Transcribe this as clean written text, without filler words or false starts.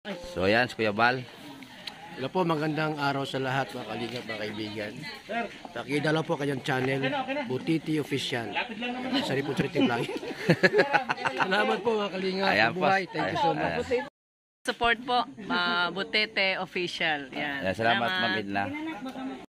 So yan, si Kuya Bal. Hello po, magandang araw sa lahat mga kalingap, mga kaibigan. Pakidala po kanyang channel, Butiti Official. Sorry po, vlog. Salamat po mga kalingap. Ayan po. Buhay. Thank you so much. Support po, Butete Official. Yan. Salamat, Ma'am Edna.